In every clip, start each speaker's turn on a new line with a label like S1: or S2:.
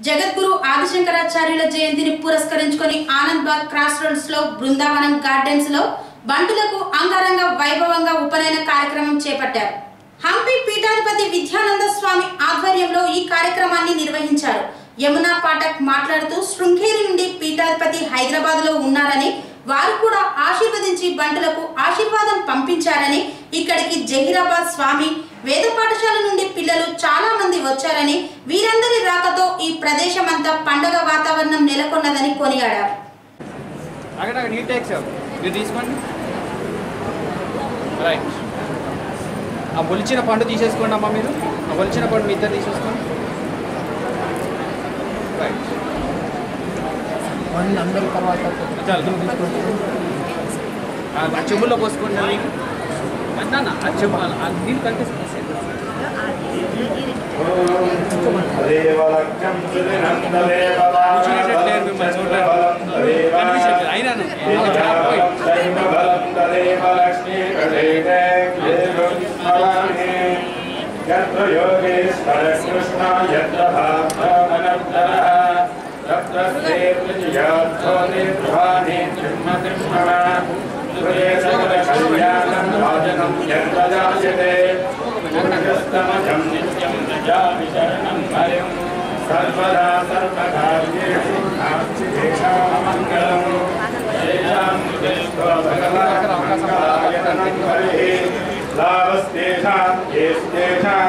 S1: జగద్గురు ఆదిశంకరాచార్యుల జయంతిని పురస్కరించుకొని Anand Bagh cross roads లో బృందావనం గార్డెన్స్ లో బంటులకు అంగరంగ వైభవంగా ఉపనయన కార్యక్రమం చేపట్టారు. హంపి పీఠాధిపతి విద్యానంద స్వామి ఆధ్వర్యంలో ఈ కార్యక్రమాన్ని నిర్వహించారు. యమునా పాఠక్ మాట్లాడుతూ శృంగేరి నుండి పీఠాధిపతి హైదరాబాద్ లో ఉన్నారని, వారు కూడా ఆశీర్వదించి బంటులకు ఆశీర్వాదం పంపించారని, ఇక్కడికి జహీరాబాద్ స్వామి వేద పాఠశాల నుండి పిల్లలు చాలా మంది వచ్చారని, వీరందరి రాకతో ఈ ప్రదేశం అంతా పండగ వాతావరణం నెలకొన్నదని కొనియాడారు.
S2: ఆ ఒలిచిన పండు తీసేసుకోండి అమ్మా, మీరు ఆ ఒలిచిన పండు మీ ఇద్దరు తీసేసుకోండి. రైట్, అందరి తర్వాత ఆ చెవుల్లో పోసుకోండి. ఆ చెవు నీళ్ళు కనిపిస్తుంది. అయినాను
S3: यत्र योगेश्वर कृष्ण यत्र भावमनर्दरः तत्र श्रीर्विजयाध्वनि प्रभानि ब्रह्मकृष्णः सुरे सकलकल्याणं भाजनं यत्र जायते पुरुषस्तमजं नित्यं नजामि शरणं हरिं सर्वदा सर्वकार्येषु नास्ति देशामङ्गलम् येषां दृष्ट्वा भगवान् हरिः लाभस्तेषां येषां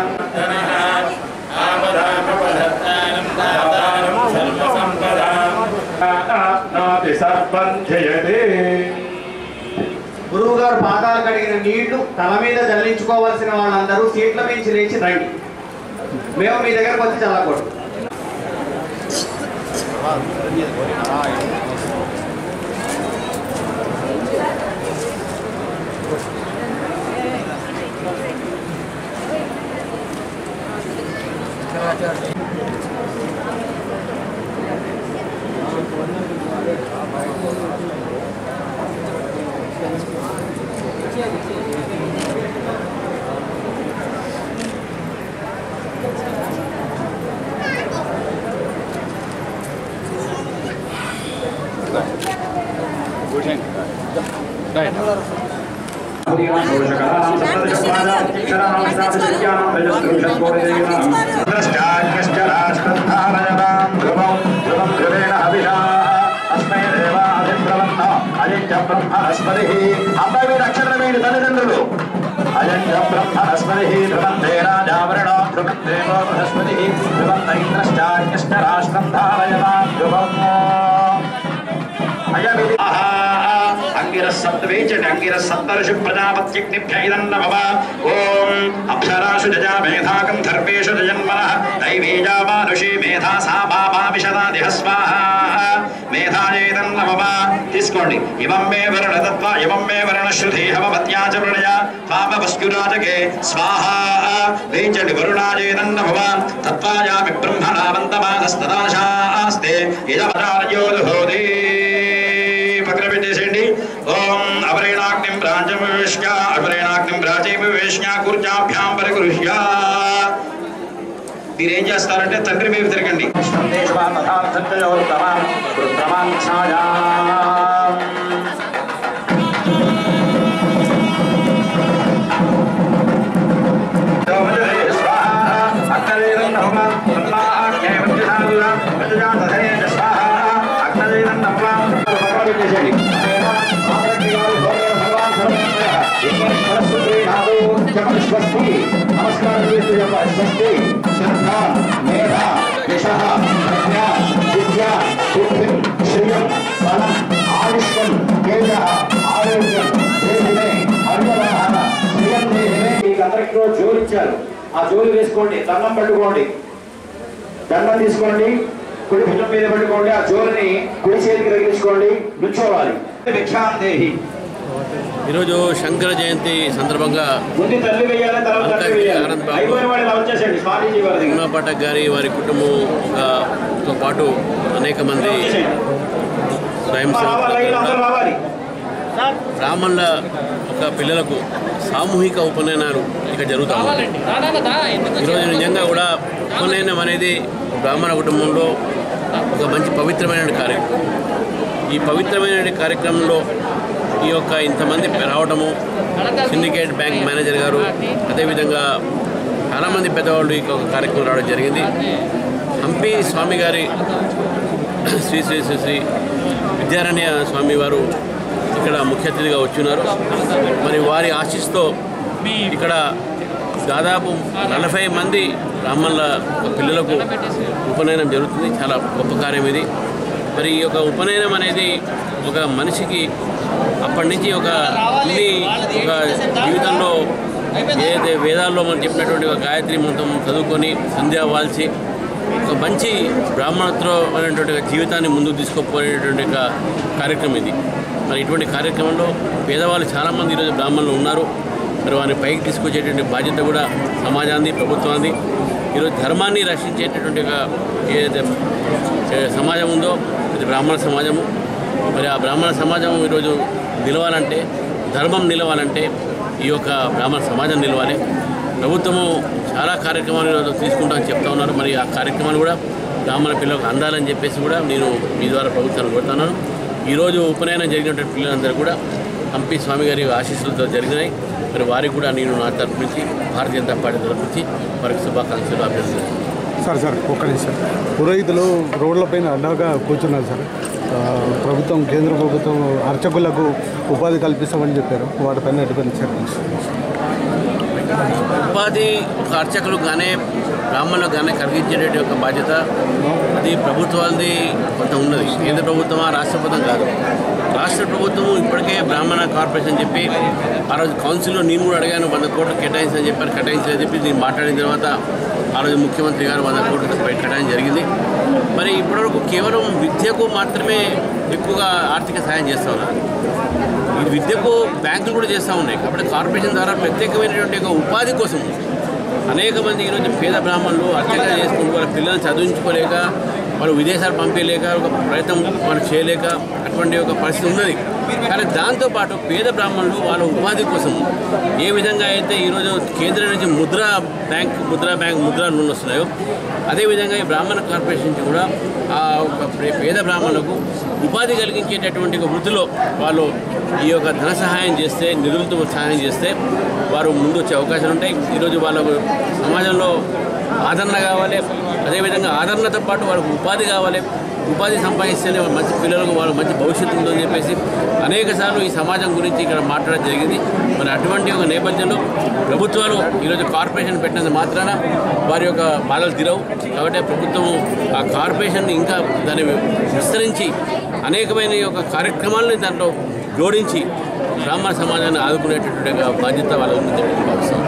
S3: आपदामपहर्तारं दातारं सर्वसम्पदाम् आप्नोति सर्वं जयते.
S4: గురువు గారు పాదాలు కడిగిన నీళ్లు తల మీద జల్లించుకోవాల్సిన వాళ్ళందరూ సీట్ల మించి లేచి రండి. మేము మీ దగ్గరకు వచ్చి చల్లకూడదు.
S3: అబ్బాయి అక్షరమైన తల్లిదండ్రులు అజంజ బ్రహ్మస్పతి ధ్రువంతే రాజావరణో ధ్రువం దేవో బృహస్పతి ధ్రువం ఇంద్రశ్చాకృష్ణ రాష్ట్రం ధారయతాం ధ్రువం अंगिरसप्तर्षि प्रजापत्यग्निभ्यैदन्नमः ओम अप्सरासु जजा मेधाकं धर्मेषु जन्मनः दैवीजा मानुषी मेधा सा पापाविशदादिह स्वाहा मेधायैदन्नमः తీసుకోండి. ఇవం మే వరుణతత్వ ఇవం మే వరుణశ్రుతి హవపత్యా చ ప్రణయ పాపవస్కురాజకే స్వాహా వేంచండి. వరుణాజేదన్నమః తత్వాయామి బ్రహ్మణావంతమానస్తదాశాస్తే యజమరార్యోదుహోది పక్కన పెట్టేసేయండి. ఓం అపరేణాగ్నిం ప్రాంచమివేష్య అపరేణాగ్నిం ప్రాచీమివేష్య కూర్చాభ్యాం పరిగృహ్య. మీరేం చేస్తారంటే తండ్రి మీద తిరగండి.
S4: नमस्कार स्वस्ति श्रद्धा मेधा यशः प्रज्ञा विद्या बुद्धि श्रियं बलं आयुष्यं तेजः आरोग्यं देहिने अर्यवाहन श्रियं देहिने. మీకు అందరికీ జోలు ఇచ్చారు. ఆ జోలు వేసుకోండి, దండం పట్టుకోండి, దండం తీసుకోండి, కుడి భుజం మీద పట్టుకోండి, ఆ జోలుని కుడి చేతికి తగిలించుకోండి, నుంచోవాలి. భిక్షాం దేహి.
S5: ఈరోజు శంకర జయంతి సందర్భంగా యమునా పాఠక్ గారి వారి కుటుంబంతో పాటు అనేక మంది స్వయం సేవకులు బ్రాహ్మణుల ఒక పిల్లలకు సామూహిక ఉపనయనాలు ఇక జరుగుతూ ఉన్నాయి. ఈరోజు నిజంగా కూడా ఉపనయనం అనేది బ్రాహ్మణ కుటుంబంలో ఒక మంచి పవిత్రమైన కార్యక్రమం. ఈ పవిత్రమైన కార్యక్రమంలో ఈ యొక్క ఇంతమంది రావటము, సిండికేట్ బ్యాంక్ మేనేజర్ గారు, అదేవిధంగా చాలామంది పెద్దవాళ్ళు ఈ కార్యక్రమం రావడం జరిగింది. హంపి స్వామి గారి శ్రీ శ్రీ శ్రీ శ్రీ విద్యారణ్య స్వామి వారు ఇక్కడ ముఖ్య అతిథిగా వచ్చున్నారు. మరి వారి ఆశీస్సుతో ఇక్కడ దాదాపు 40 మంది బ్రాహ్మణుల పిల్లలకు ఉపనయనం జరుగుతుంది. చాలా గొప్ప కార్యం ఇది. మరి ఈ యొక్క ఉపనయనం అనేది ఒక మనిషికి అప్పటి నుంచి ఒక జీవితంలో ఏదైతే వేదాల్లో మనం చెప్పినటువంటి ఒక గాయత్రి మంత్రం చదువుకొని సంధ్యా వాల్చి ఒక మంచి బ్రాహ్మణత్వమైనటువంటి జీవితాన్ని ముందుకు తీసుకుపోయేటువంటి ఒక కార్యక్రమం ఇది. మరి ఇటువంటి కార్యక్రమంలో పేదవాళ్ళు చాలామంది ఈరోజు బ్రాహ్మణులు ఉన్నారు. మరి వారిని పైకి తీసుకొచ్చేటువంటి బాధ్యత కూడా సమాజాన్ని, ప్రభుత్వాన్ని. ఈరోజు ధర్మాన్ని రక్షించేటటువంటి ఒక ఏదైతే సమాజం ఉందో అది బ్రాహ్మణ సమాజము. మరి ఆ బ్రాహ్మణ సమాజం ఈరోజు నిలవాలంటే, ధర్మం నిలవాలంటే ఈ యొక్క బ్రాహ్మణ సమాజం నిలవాలి. ప్రభుత్వము చాలా కార్యక్రమాలు ఈరోజు తీసుకుంటామని చెప్తా ఉన్నారు. మరి ఆ కార్యక్రమాలు కూడా బ్రాహ్మణ పిల్లలకు అందాలని చెప్పేసి కూడా నేను మీ ద్వారా ప్రభుత్వాన్ని కోరుతున్నాను. ఈరోజు ఉపనయనం జరిగినటువంటి పిల్లలందరూ కూడా హంపి స్వామి గారి ఆశీస్సులతో జరిగినాయి. మరి వారికి కూడా నేను నా తరపు నుంచి, భారతీయ జనతా పార్టీ తరపు నుంచి వారికి శుభాకాంక్షలు అభ్యర్థిస్తున్నాను.
S6: సార్ ఒక్క నిమిషం. పురోహితులు రోడ్లపైన అడ్డాగా కూర్చున్నారు సార్. ప్రభుత్వం, కేంద్ర ప్రభుత్వం అర్చకులకు ఉపాధి కల్పిస్తామని చెప్పారు. వాటిపైన ఎటువంటి చర్యలు?
S5: ఉపాధి అర్చకులు కానీ బ్రాహ్మణులకు కానీ కలిగించేటువంటి ఒక బాధ్యత అది ప్రభుత్వాలది కొంత ఉన్నది. కేంద్ర ప్రభుత్వమా, రాష్ట్ర ప్రభుత్వం కాదు. రాష్ట్ర ప్రభుత్వం ఇప్పటికే బ్రాహ్మణ కార్పొరేషన్ చెప్పి ఆ రోజు కౌన్సిల్లో నేను కూడా అడిగాను, 100 కోట్లు కేటాయించని చెప్పారు. కేటాయించని చెప్పి నేను మాట్లాడిన తర్వాత ఆ రోజు ముఖ్యమంత్రి గారు 100 కోట్లు కేటాయించడం జరిగింది. మరి ఇప్పటివరకు కేవలం విద్యకు మాత్రమే ఎక్కువగా ఆర్థిక సహాయం చేస్తూ ఉన్నారు. ఈ విద్యకు బ్యాంకులు కూడా చేస్తూ ఉన్నాయి. కాబట్టి కార్పొరేషన్ ద్వారా ప్రత్యేకమైనటువంటి ఒక ఉపాధి కోసం అనేక మంది ఈరోజు పేద బ్రాహ్మణులు అర్చకలు చేసుకుంటూ వాళ్ళ పిల్లల్ని చదివించుకోలేక, వాళ్ళు విదేశాలు పంపించలేక, ఒక ప్రయత్నం వాళ్ళు చేయలేక అటువంటి ఒక పరిస్థితి ఉన్నది. కానీ దాంతోపాటు పేద బ్రాహ్మణులు వాళ్ళ ఉపాధి కోసం ఏ విధంగా అయితే ఈరోజు కేంద్రం నుంచి ముద్రా లోన్లు వస్తున్నాయో, అదేవిధంగా ఈ బ్రాహ్మణ కార్పొరేషన్ నుంచి కూడా ఆ పేద బ్రాహ్మణులకు ఉపాధి కలిగించేటటువంటి ఒక వృత్తిలో వాళ్ళు ఈ యొక్క ధన సహాయం చేస్తే, నిధులతో సహాయం చేస్తే వారు ముందు వచ్చే అవకాశాలు ఉంటాయి. ఈరోజు వాళ్ళకు సమాజంలో ఆదరణ కావాలి. అదేవిధంగా ఆదరణతో పాటు వాళ్ళకు ఉపాధి కావాలి. ఉపాధి సంపాదిస్తేనే మంచి పిల్లలకు వాళ్ళు మంచి భవిష్యత్తు ఉందని చెప్పేసి అనేకసార్లు ఈ సమాజం గురించి ఇక్కడ మాట్లాడడం జరిగింది. మరి అటువంటి ఒక నేపథ్యంలో ప్రభుత్వాలు ఈరోజు కార్పొరేషన్ పెట్టినంత మాత్రాన వారి యొక్క బాధలు తీరవు. కాబట్టి ప్రభుత్వం ఆ కార్పొరేషన్ ఇంకా దాన్ని విస్తరించి అనేకమైన యొక్క కార్యక్రమాలని దాంట్లో జోడించి బ్రాహ్మణ సమాజాన్ని ఆదుకునేటటువంటి బాధ్యత వాళ్ళ ఉందని చెప్పి భావిస్తాం.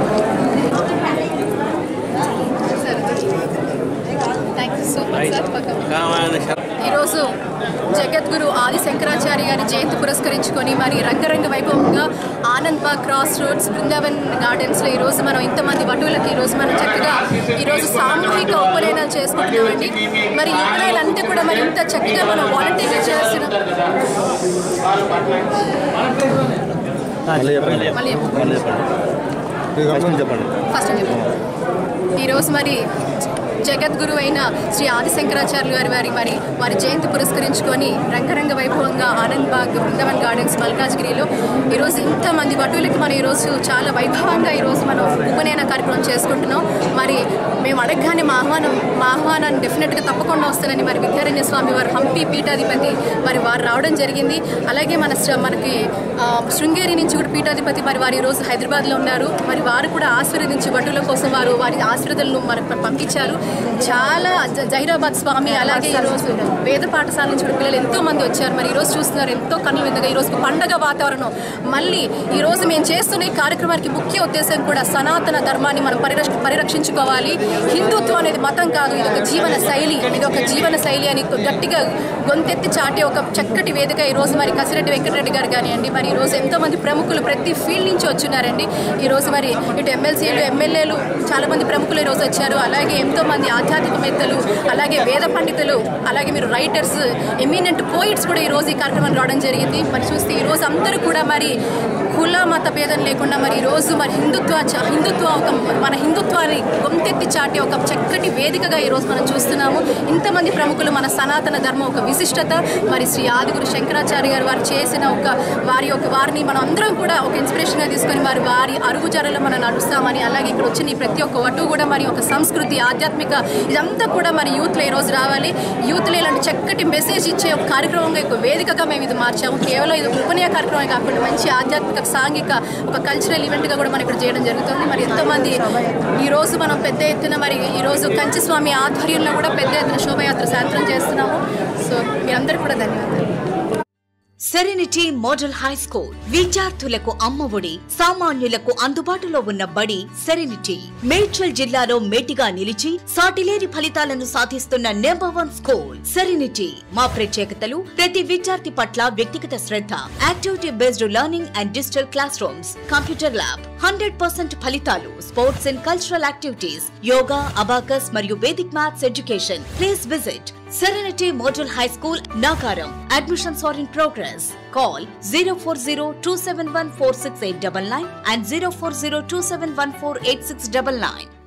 S7: ఈరోజు జగద్గురు ఆది శంకరాచార్య గారి జయంతి పురస్కరించుకొని మరి రంగరంగ వైభవంగా ఆనంద్ బాగ్ క్రాస్ రోడ్స్ బృందావన్ గార్డెన్స్లో ఈరోజు మనం ఇంతమంది వటువులకి ఈరోజు మనం చక్కగా ఈరోజు సామూహిక ఉపనయనాలు చేసుకుంటున్నామండి. మరి ఉపనయనాలంతా కూడా మరి ఇంత చక్కగా మనం వాలంటీర్గా చేస్తున్నాం. ఈరోజు మరి జగద్గురు అయిన శ్రీ ఆది శంకరాచార్యులు గారి వారి జయంతి పురస్కరించుకొని రంగరంగ వైభవంగా ఆనంద్ బాగ్ బృందావన్ గార్డెన్స్ మల్కాజ్గిరిలో ఈరోజు ఇంతమంది వటువులకి మనం ఈరోజు చాలా వైభవంగా ఈరోజు మనం ఉపనయన కార్యక్రమం చేసుకుంటున్నాం. మరి మేము అడగగానే మా ఆహ్వానాన్ని డెఫినెట్గా తప్పకుండా వస్తానని మరి విద్యారణ్య స్వామి వారు హంపి పీఠాధిపతి మరి వారు రావడం జరిగింది. అలాగే మనకి శృంగేరి నుంచి కూడా పీఠాధిపతి మరి వారు ఈరోజు హైదరాబాద్లో ఉన్నారు. మరి వారు కూడా ఆశీర్వదించి వటువుల కోసం వారి ఆశీర్వదలను మనకు పంపించారు. చాలా జైరాబాద్ స్వామి అలాగే ఈరోజు వేద పాఠశాల నుంచి కూడా పిల్లలు ఎంతో మంది వచ్చారు. మరి ఈరోజు చూస్తున్నారు ఎంతో కన్నుల విధంగా ఈరోజు పండగ వాతావరణం. మళ్ళీ ఈరోజు మేము చేస్తున్న ఈ కార్యక్రమానికి ముఖ్య ఉద్దేశం కూడా సనాతన ధర్మాన్ని మనం పరిరక్షించుకోవాలి. హిందుత్వం అనేది మతం కాదు, ఇది ఒక జీవన శైలి అని గట్టిగా గొంతెత్తి చాటే ఒక చక్కటి వేదిక ఈరోజు మరి కసిరెడ్డి వెంకటరెడ్డి గారు కానివ్వండి, మరి ఈరోజు ఎంతోమంది ప్రముఖులు ప్రతి ఫీల్డ్ నుంచి వచ్చున్నారండి. ఈరోజు మరి ఇటు ఎమ్మెల్సీలు ఎమ్మెల్యేలు చాలామంది ప్రముఖులు ఈరోజు వచ్చారు. అలాగే ఎంతోమంది మంది ఆధ్యాత్మికవేత్తలు, అలాగే వేద పండితులు, అలాగే మీరు రైటర్స్, ఎమినెంట్ పోయిట్స్ కూడా ఈరోజు ఈ కార్యక్రమం రావడం జరిగింది. మరి చూస్తే ఈరోజు అందరూ కూడా మరి కుల మత భేదం లేకుండా మరి ఈరోజు మరి హిందుత్వ ఒక మన హిందుత్వాన్ని గొంతెత్తి చాటే ఒక చక్కటి వేదికగా ఈరోజు మనం చూస్తున్నాము. ఇంతమంది ప్రముఖులు మన సనాతన ధర్మం ఒక విశిష్టత, మరి శ్రీ ఆదిగురు శంకరాచార్య గారు వారు చేసిన వారిని మనం అందరం కూడా ఒక ఇన్స్పిరేషన్గా తీసుకొని వారి అరుగుజాడలో మనం నడుస్తామని, అలాగే ఇక్కడ వచ్చిన ప్రతి ఒక్క వటు కూడా మరి ఒక సంస్కృతి, ఆధ్యాత్మిక ఇదంతా కూడా మరి యూత్లో ఈరోజు రావాలి. యూత్లో ఇలాంటి చక్కటి మెసేజ్ ఇచ్చే ఒక కార్యక్రమంగా ఒక వేదికగా మేము ఇది మార్చాము. కేవలం ఇది ఉపనయ కార్యక్రమమే కాకుండా మంచి ఆధ్యాత్మిక, సాంఘిక ఒక కల్చరల్ ఈవెంట్గా కూడా మనం ఇక్కడ చేయడం జరుగుతుంది. మరి ఎంతోమంది ఈరోజు మనం పెద్ద ఎత్తున మరి ఈరోజు కంచి స్వామి ఆధ్వర్యంలో కూడా పెద్ద ఎత్తున శోభయాత్ర సాయంత్రం చేస్తున్నాము. సో మీరందరూ కూడా ధన్యవాదాలు.
S8: సెరెనిటీ మోడల్ హై స్కూల్ విద్యార్థులకు అమ్మఒడి, సామాన్యులకు అందుబాటులో ఉన్న బడి సెరెనిటీ. మేడ్చల్ జిల్లాలో మేటిగా నిలిచి సాటిలేని ఫలితాలను సాధిస్తున్న నెంబర్ 1 స్కూల్ సెరెనిటీ. మా ప్రత్యేకతలు ప్రతి విద్యార్థి పట్ల వ్యక్తిగత శ్రద్ధ, activity based learning and digital class rooms, computer lab, 100% ఫలితాలు, sports and cultural activities, yoga, abacus మరియు Vedic maths education. Please visit Serenity Model High School, Nagaram. Admissions are in progress. Call 040-271-46899 and 040-271-48699.